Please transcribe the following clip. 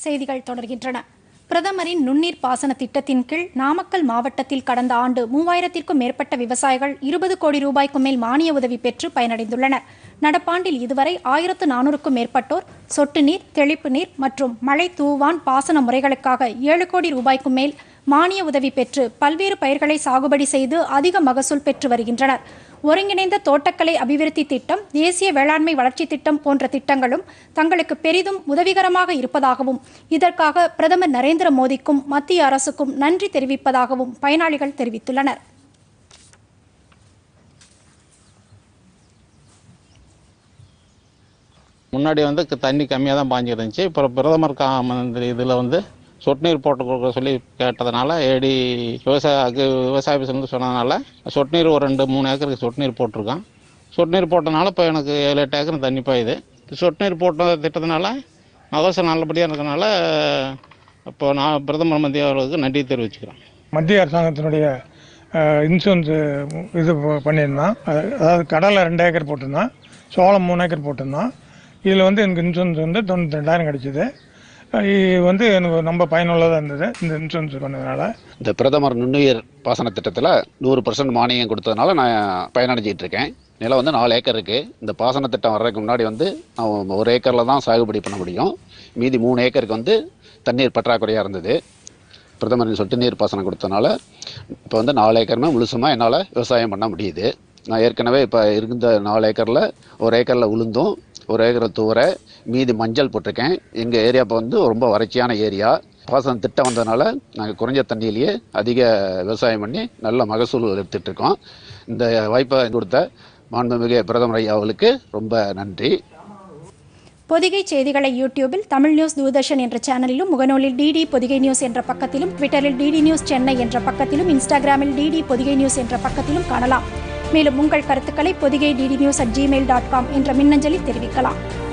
செய்திகள் தொடர்கின்றன. பிரதமரின் நுண்ணீர் பாசன திட்டத்தின் கீழ் நாமக்கல் மாவட்டத்தில் கடந்த ஆண்டு 3000க்கும் மேற்பட்ட விவசாயிகள் 20 கோடி ரூபாய்க்கு மேல் மானிய உதவி பெற்று பயனடைந்துள்ளனர். நடப்பாண்டில் இதுவரை 1400க்கும் மேற்பட்டோர் சொட்டு நீர், தெளிப்பு நீர் மற்றும் மழை தூவான் பாசன முறைகளுக்காக 7 கோடி ரூபாய்க்கு மேல் மானிய உதவி பெற்று பல்வேறு பயிர்களை சாகுபடி செய்து அதிக மகசூல் பெற்று வருகின்றனர். ஒருங்கிணைந்த தோட்டக்கலை அபிவிருத்தி திட்டம், தேசிய வேளாண்மை வளர்ச்சி திட்டம் போன்ற திட்டங்களும் தங்களுக்கு பெரிதும் உதவிகரமாக இருப்பதாகவும் இதற்காக பிரதமர் நரேந்திர மோடிக்கும் மத்திய அரசுக்கும் நன்றி தெரிவிப்பதாகவும் பயனாளிகள் தெரிவித்துள்ளனர். முன்னாடி தண்ணி கம்மியாக தான் பாஞ்சிருந்துச்சு. இப்போ பிரதமர் இதில் சொட்டு நீர் போட்டு கொடுக்க சொல்லி கேட்டதுனால ஏடி விவசாய சொன்னதுனால சொட்டு நீர் ஒரு 2-3 ஏக்கருக்கு சொட்டு நீர் போட்டிருக்கான். சொட்டு நீர் போட்டதுனால இப்போ எனக்கு 7-8 ஏக்கர் தண்ணி பாயுது. சொட்டு நீர் போட்ட திட்டத்தினால மகசூல் நல்லபடியாக இருக்கிறதுனால இப்போ நான் பிரதமர் மத்திய அவர்களுக்கு நன்றி தெரிவிச்சுக்கிறேன். மத்திய அரசாங்கத்தினுடைய இன்சூரன்ஸ் இது பண்ணியிருந்தான். அதாவது கடலை 2 ஏக்கர் போட்டிருந்தான், சோளம் 3 ஏக்கர் போட்டிருந்தான். இதில் எனக்கு இன்சூரன்ஸ் 92,000 கிடைச்சிது. இது எனக்கு ரொம்ப பயனுள்ளதாக இருந்தது இந்த இன்சூரன்ஸ் பண்ணதுனால. இந்த பிரதமர் நுண்ணுயிர் பாசன திட்டத்தில் 100% மானியம் கொடுத்ததுனால நான் பயனடைஞ்சிட்டு இருக்கேன். நிலம் 4 ஏக்கர் இருக்குது. இந்த பாசன திட்டம் வர்றதுக்கு முன்னாடி நான் 1 ஏக்கரில் தான் சாகுபடி பண்ண முடியும். மீதி 3 ஏக்கருக்கு தண்ணீர் பற்றாக்குறையாக இருந்தது. பிரதமரின் சொட்டு நீர் பாசனம் கொடுத்ததுனால இப்போ 4 ஏக்கருமே முழுசுமாக என்னால் விவசாயம் பண்ண முடியுது. நான் ஏற்கனவே இப்போ இருந்த 4 ஏக்கரில் 1 ஏக்கரில் உளுந்தும் 1 ஏக்கரில் தூரை, மீதி மஞ்சள் போட்டிருக்கேன். எங்கள் ஏரியா இப்போ ரொம்ப வறட்சியான ஏரியா. பாசன திட்டம் வந்ததுனால நாங்கள் குறைஞ்ச தண்ணியிலேயே அதிக விவசாயம் பண்ணி நல்ல மகசூல் எடுத்துகிட்ருக்கோம். இந்த வாய்ப்பை கொடுத்த மாண்புமிகு பிரதமர் ஐயா அவர்களுக்கு ரொம்ப நன்றி. பொதிகை செய்திகளை யூடியூபில் தமிழ் நியூஸ் தூர்தர்ஷன் என்ற சேனலிலும், முகநூலில் டிடி பொதிகை நியூஸ் என்ற பக்கத்திலும், ட்விட்டரில் டிடி நியூஸ் சென்னை என்ற பக்கத்திலும், இன்ஸ்டாகிராமில் டிடி பொதிகை நியூஸ் என்ற பக்கத்திலும் காணலாம். மேலும் உங்கள் கருத்துக்களை பொதிகை ddnews@gmail.com என்ற மின்னஞ்சலில் தெரிவிக்கலாம்.